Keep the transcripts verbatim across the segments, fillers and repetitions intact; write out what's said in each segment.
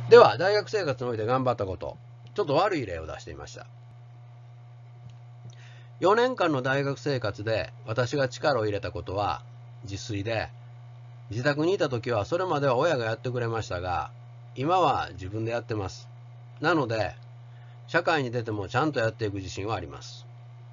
では、大学生活において頑張ったこと、ちょっと悪い例を出してみました。よねんかんの大学生活で私が力を入れたことは自炊で、自宅にいた時はそれまでは親がやってくれましたが、今は自分でやってます。なので、社会に出てもちゃんとやっていく自信はあります。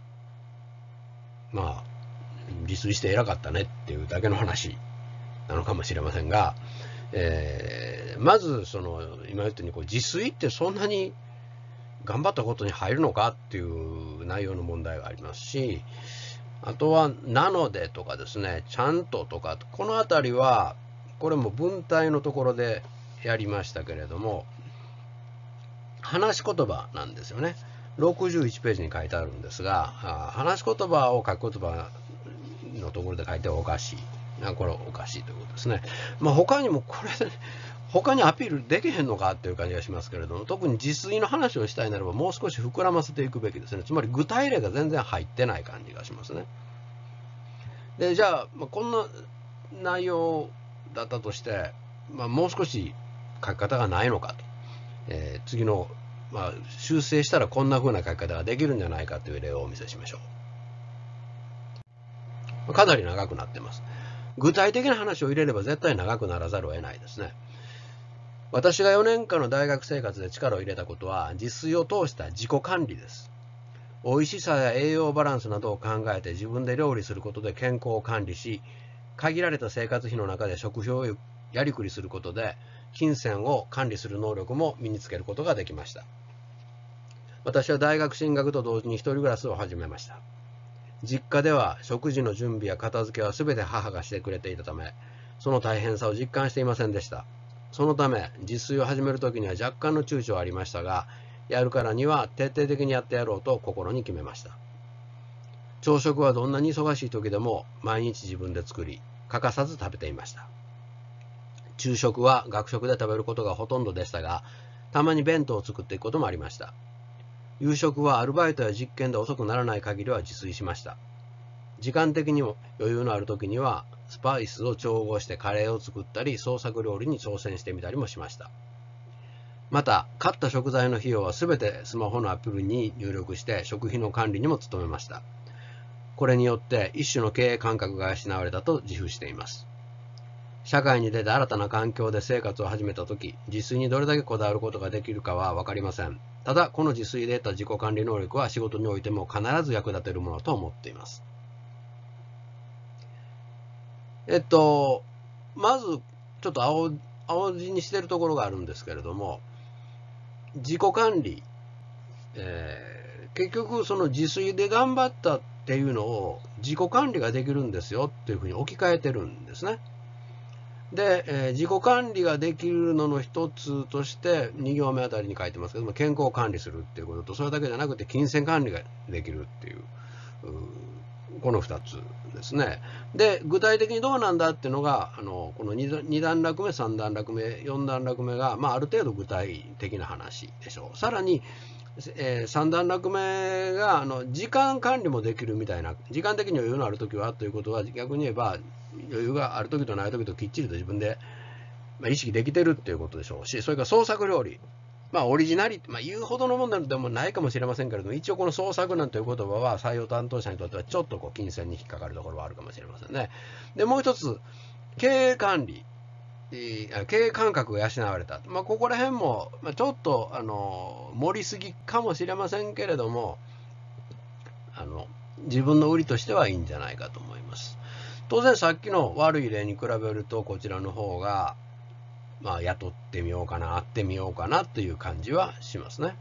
まあ、自炊して偉かったねっていうだけの話なのかもしれませんが、えー、まずその今言ったようにこう自炊ってそんなに頑張ったことに入るのかっていう内容の問題がありますし、あとはなのでとかですね、ちゃんととか、このあたりはこれも文体のところでやりましたけれども、話し言葉なんですよね。ろくじゅういちページに書いてあるんですが、話し言葉を書く言葉のところで書いてはおかしい。これはおかしいということですね。まあ他にもこれ、他にアピールできへんのかっていう感じがしますけれども、特に自炊の話をしたいならばもう少し膨らませていくべきですね。つまり具体例が全然入ってない感じがしますね。で、じゃあ、まあ、こんな内容だったとして、まあ、もう少し書き方がないのかと。えー、次の、まあ、修正したらこんな風な書き方ができるんじゃないかという例をお見せしましょう。かなり長くなってます。具体的な話を入れれば絶対長くならざるを得ないですね。私がよねんかんの大学生活で力を入れたことは自炊を通した自己管理です。美味しさや栄養バランスなどを考えて自分で料理することで健康を管理し、限られた生活費の中で食費をやりくりすることで金銭を管理する能力も身につけることができました。私は大学進学と同時に一人暮らしを始めました。実家では食事の準備や片付けは全て母がしてくれていたため、その大変さを実感していませんでした。そのため自炊を始めるときには若干の躊躇はありましたが、やるからには徹底的にやってやろうと心に決めました。朝食はどんなに忙しい時でも毎日自分で作り、欠かさず食べていました。昼食は学食で食べることがほとんどでしたが、たまに弁当を作っていくこともありました。夕食はアルバイトや実験で遅くならない限りは自炊しました。時間的にも余裕のある時にはスパイスを調合してカレーを作ったり、創作料理に挑戦してみたりもしました。また、買った食材の費用はすべてスマホのアプリに入力して食費の管理にも努めました。これによって一種の経営感覚が養われたと自負しています。社会に出て新たな環境で生活を始めたとき、自炊にどれだけこだわることができるかは分かりません。ただ、この自炊で得た自己管理能力は仕事においても必ず役立てるものと思っています。えっと、まず、ちょっと青、青字にしているところがあるんですけれども、自己管理、えー、結局その自炊で頑張ったっていうのを自己管理ができるんですよっていうふうに置き換えてるんですね。で、えー、自己管理ができるのの一つとしてに行目あたりに書いてますけども、健康を管理するっていうことと、それだけじゃなくて金銭管理ができるっていう、このふたつですね。で、具体的にどうなんだっていうのが、あのこのに段落目、さん段落目、よん段落目が、まあ、ある程度具体的な話でしょう。さらに、えー、さん段落目があの時間管理もできるみたいな、時間的に余裕のあるときはということは、逆に言えば余裕があるときとないときときっちりと自分で意識できてるっていうことでしょうし、それから創作料理、まあオリジナリティ、まあ言うほどのものでもないかもしれませんけれども、一応この創作なんていう言葉は採用担当者にとってはちょっとこう金銭に引っかかるところはあるかもしれませんね。で、もう一つ、経営管理。経営感覚が養われた、まあ、ここら辺もちょっとあの盛りすぎかもしれませんけれども、あの自分の売りとしてはいいんじゃないかと思います。当然さっきの悪い例に比べるとこちらの方が、まあ、雇ってみようかな、会ってみようかなという感じはしますね。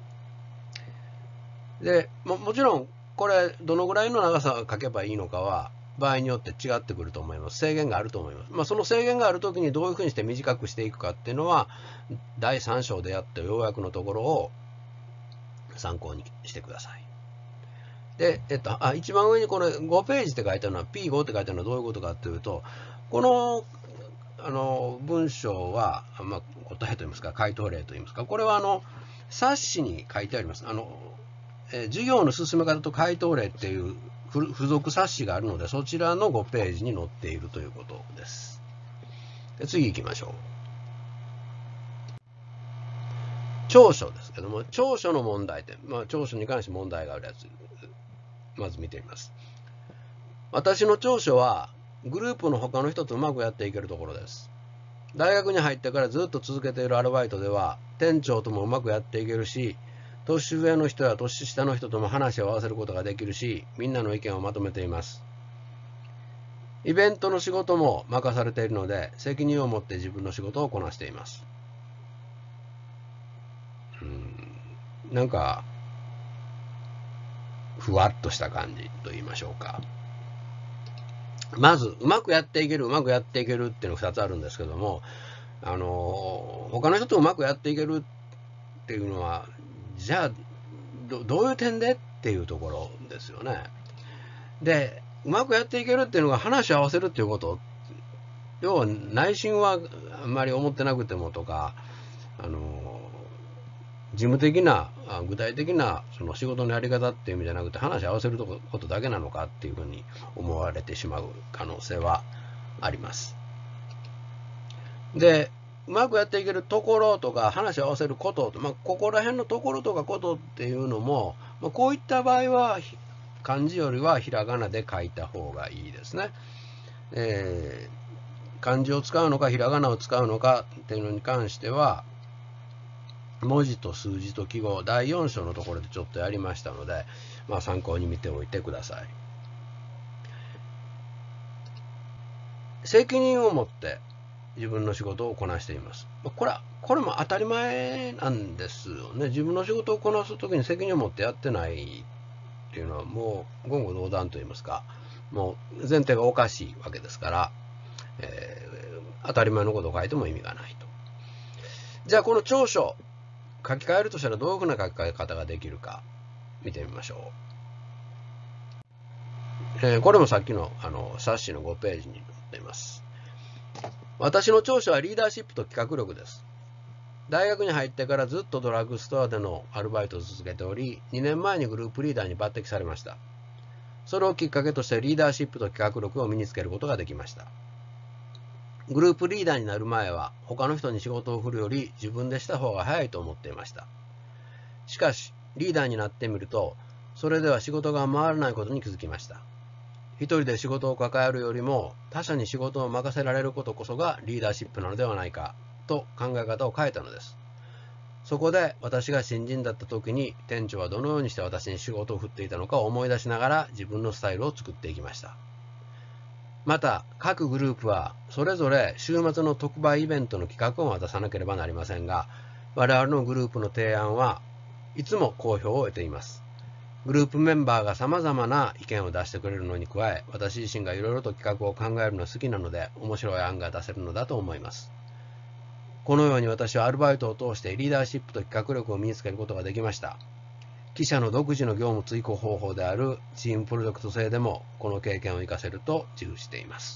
で も, もちろんこれどのぐらいの長さを書けばいいのかは場合によって違ってくると思います。制限があると思います。まあ、その制限があるときにどういうふうにして短くしていくかっていうのはだいさん章でやって要約のところを参考にしてください。で、えっと、あ一番上にこれごページって書いてあるのは ピーご って書いてあるのはどういうことかというと、このあの文章は、まあ、答えといいますか回答例といいますか、これはあの冊子に書いてあります。あのえ授業の進め方と回答例っていう付属冊子があるので、そちらのごページに載っているということです。で次行きましょ長所ですけども、長所の問題点、まあ、長所に関して問題があるやつ、まず見てみます。私の長所は、グループの他の人とうまくやっていけるところです。大学に入ってからずっと続けているアルバイトでは、店長ともうまくやっていけるし、年上の人や年下の人とも話を合わせることができるし、みんなの意見をまとめています。イベントの仕事も任されているので、責任を持って自分の仕事をこなしています。うーん、なんか、ふわっとした感じと言いましょうか。まず、うまくやっていける、うまくやっていけるっていうのがふたつあるんですけども、あの、他の人とうまくやっていけるっていうのは、じゃあ、ど, どういう点でっていうところですよね。で、うまくやっていけるっていうのが話を合わせるっていうこと、要は内心はあんまり思ってなくてもとか、あの、事務的な、具体的なその仕事のやり方っていう意味じゃなくて、話を合わせることだけなのかっていうふうに思われてしまう可能性はあります。で、うまくやっていけるところとか、話を合わせること、まあ、ここら辺のところとかことっていうのも、まあ、こういった場合は、漢字よりはひらがなで書いた方がいいですね。えー、漢字を使うのか、ひらがなを使うのかっていうのに関しては、文字と数字と記号、だいよん章のところでちょっとやりましたので、まあ、参考に見ておいてください。責任を持って自分の仕事をこなしています。これは、これも当たり前なんですよね。自分の仕事をこなすときに責任を持ってやってないっていうのはもう言語道断といいますか、もう前提がおかしいわけですから、えー、当たり前のことを書いても意味がないと。じゃあこの長所、書き換えるとしたらどういうふうな書き換え方ができるか見てみましょう。えー、これもさっきのあの冊子のごページに載っています。私の長所はリーダーシップと企画力です。大学に入ってからずっとドラッグストアでのアルバイトを続けており、にねんまえにグループリーダーに抜擢されました。それをきっかけとしてリーダーシップと企画力を身につけることができました。グループリーダーになる前は他の人に仕事を振るより自分でした方が早いと思っていました。しかしリーダーになってみると、それでは仕事が回らないことに気づきました。一人で仕事を抱えるよりも他者に仕事を任せられることこそがリーダーシップなのではないかと考え方を変えたのです。そこで私が新人だった時に店長はどのようにして私に仕事を振っていたのかを思い出しながら自分のスタイルを作っていきました。また各グループはそれぞれ週末の特売イベントの企画を渡さなければなりませんが、我々のグループの提案はいつも好評を得ています。グループメンバーが様々な意見を出してくれるのに加え、私自身がいろいろと企画を考えるのが好きなので面白い案が出せるのだと思います。このように私はアルバイトを通してリーダーシップと企画力を身につけることができました。記者の独自の業務追行方法であるチームプロジェクト制でもこの経験を生かせると自負しています。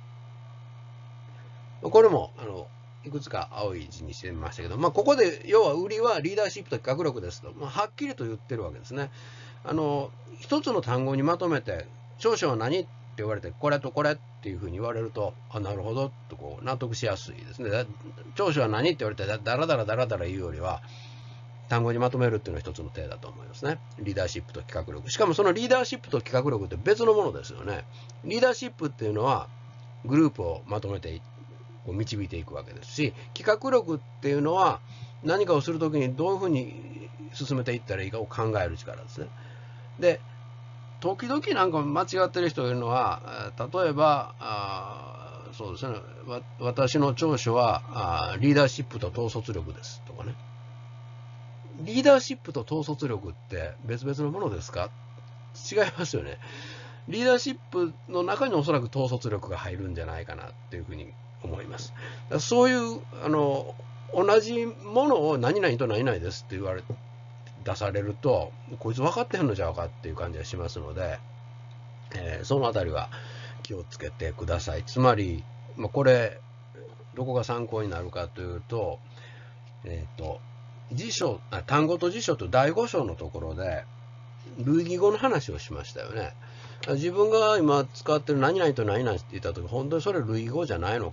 これもあのいくつか青い字にしてみましたけど、まあ、ここで要は売りはリーダーシップと企画力ですと、まあ、はっきりと言ってるわけですね。あの一つの単語にまとめて長所は何って言われてこれとこれっていうふうに言われると、あ、なるほどとこう納得しやすいですね。長所は何って言われてだらだらだらだら言うよりは単語にまとめるっていうのは一つの手だと思いますね。リーダーシップと企画力。しかもそのリーダーシップと企画力って別のものですよね。リーダーシップっていうのはグループをまとめて導いていくわけですし、企画力っていうのは何かをするときにどういうふうに進めていったらいいかを考える力ですね。で、時々なんか間違ってる人がいるのは、例えば、あそうですね、私の長所はあリーダーシップと統率力ですとかね。リーダーシップと統率力って別々のものですか？違いますよね。リーダーシップの中におそらく統率力が入るんじゃないかなっていうふうに思います。そういうあの同じものを何々と何々ですって言われ出されると、こいつ分かってへんのちゃうかっていう感じがしますので、えー、そのあたりは気をつけてください。つまり、まあ、これどこが参考になるかというと、えっと辞書、単語と辞書とだいご章のところで類義語の話をしましたよね。自分が今使ってる何々と何々って言った時、本当にそれ類義語じゃないのか、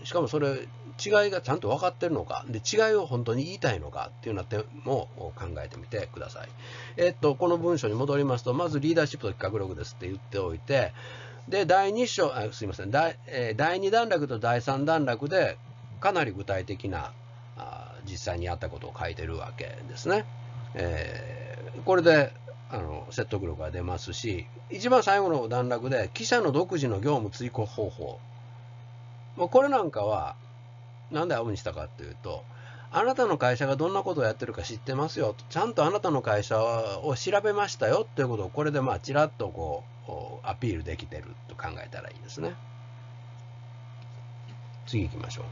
しかもそれ違いがちゃんと分かってるのか、で違いを本当に言いたいのかっていうような点も考えてみてください。えっとこの文章に戻りますと、まずリーダーシップと企画力ですって言っておいて、でだいに章、あすいません、だい、えー、だいに段落とだいさん段落でかなり具体的なあ実際にやったことを書いてるわけですね。えー、これであの説得力が出ますし、一番最後の段落で記者の独自の業務追告方法、これなんかはなんで青にしたかっていうと、あなたの会社がどんなことをやってるか知ってますよ、ちゃんとあなたの会社を調べましたよっていうことをこれでまあちらっとこうアピールできてると考えたらいいですね。次行きましょう。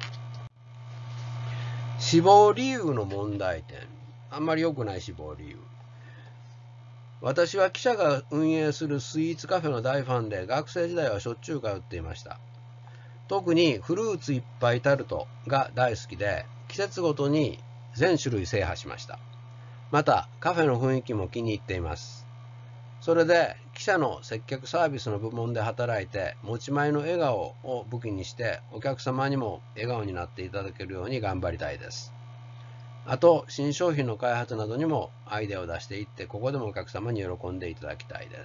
死亡理由の問題点。あんまり良くない死亡理由。私は記者が運営するスイーツカフェの大ファンで、学生時代はしょっちゅう通っていました。特にフルーツいっぱいタルトが大好きで、季節ごとに全種類制覇しました。またカフェの雰囲気も気に入っています。それで記者の接客サービスの部門で働いて、持ち前の笑顔を武器にしてお客様にも笑顔になっていただけるように頑張りたいです。あと新商品の開発などにもアイデアを出していって、ここでもお客様に喜んでいただきたいです。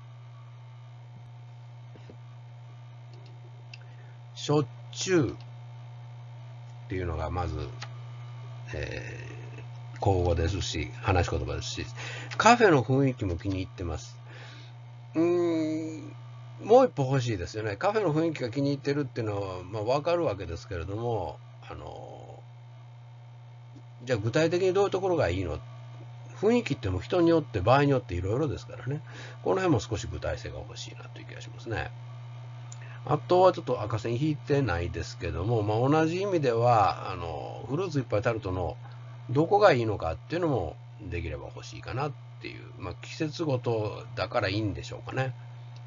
しょっちゅうっていうのがまず、えー、口語ですし、話し言葉ですし、カフェの雰囲気も気に入ってます。うーん、もう一歩欲しいですよね。カフェの雰囲気が気に入ってるっていうのは、まあ、分かるわけですけれども、あのじゃあ具体的にどういうところがいいの？雰囲気っても人によって場合によっていろいろですからね。この辺も少し具体性が欲しいなという気がしますね。あとはちょっと赤線引いてないですけども、まあ、同じ意味ではあのフルーツいっぱいタルトのどこがいいのかっていうのもできれば欲しいかなっていう、まあ、季節ごとだからいいんでしょうかね。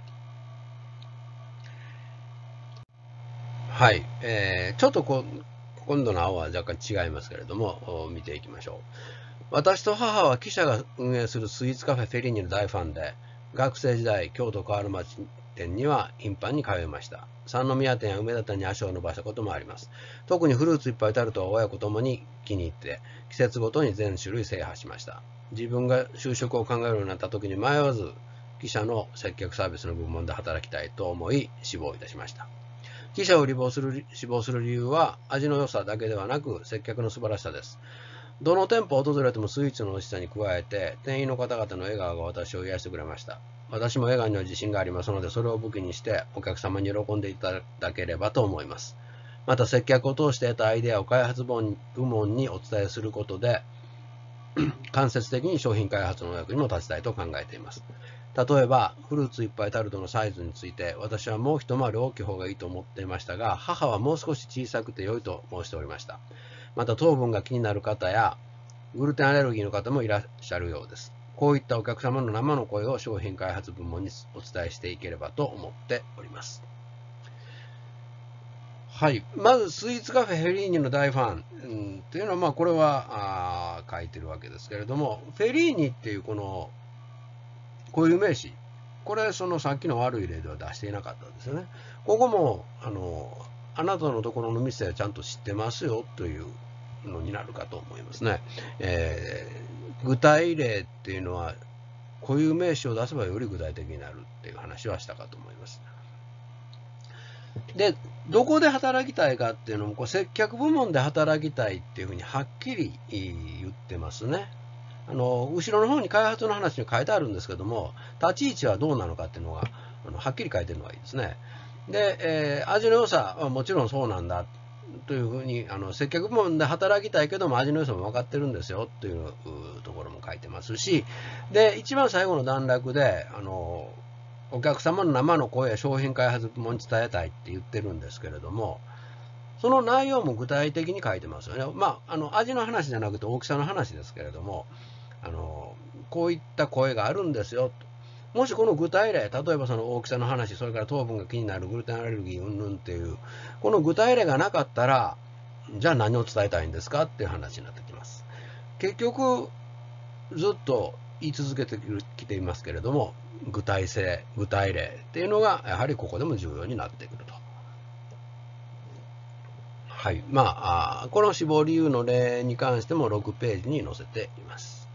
はい、えー、ちょっとこ今度の青は若干違いますけれども、見ていきましょう。私と母は記者が運営するスイーツカフェフェリーニの大ファンで、学生時代京都河原町店には頻繁に通いました。三宮店や梅田店に足を伸ばしたこともあります。特にフルーツいっぱいタルトは親子ともに気に入って、季節ごとに全種類制覇しました。自分が就職を考えるようになった時に迷わず記者の接客サービスの部門で働きたいと思い志望いたしました。記者を志望する、志望する理由は味の良さだけではなく接客の素晴らしさです。どの店舗を訪れてもスイーツの美味しさに加えて、店員の方々の笑顔が私を癒してくれました。私も笑顔には自信がありますので、それを武器にしてお客様に喜んでいただければと思います。また接客を通して得たアイデアを開発部門にお伝えすることで、間接的に商品開発の役にも立ちたいと考えています。例えばフルーツいっぱいタルトのサイズについて、私はもう一回り大きい方がいいと思っていましたが、母はもう少し小さくて良いと申しておりました。また糖分が気になる方やグルテンアレルギーの方もいらっしゃるようです。こういったお客様の生の声を商品開発部門にお伝えしていければと思っております。はい、まずスイーツカフェフェリーニの大ファン、うん、というのは、まあこれはあ書いてるわけですけれども、フェリーニっていうこの固有名詞、これそのさっきの悪い例では出していなかったんですよね。ここもあのあなたのところの店はちゃんと知ってますよというのになるかと思いますね。えー、具体例っていうのは固有名詞を出せばより具体的になるっていう話はしたかと思います。で、どこで働きたいかっていうのもこう接客部門で働きたいっていうふうにはっきり言ってますね。あの後ろの方に開発の話に書いてあるんですけども、立ち位置はどうなのかっていうのがあのはっきり書いてるのがいいですね。で、えー、味の良さはもちろんそうなんだというふうに、あの接客部門で働きたいけども味の良さも分かってるんですよというところも書いてますし、で一番最後の段落であのお客様の生の声や商品開発部門に伝えたいって言ってるんですけれども、その内容も具体的に書いてますよね。まあ、あの味の話じゃなくて大きさの話ですけれども、あのこういった声があるんですよと。もしこの具体例、例えばその大きさの話、それから糖分が気になるグルテンアレルギーうんぬんっていうこの具体例がなかったら、じゃあ何を伝えたいんですかっていう話になってきます。結局ずっと言い続けてきていますけれども、具体性、具体例っていうのがやはりここでも重要になってくると。 はい。まあ、この死亡理由の例に関してもろくページに載せています。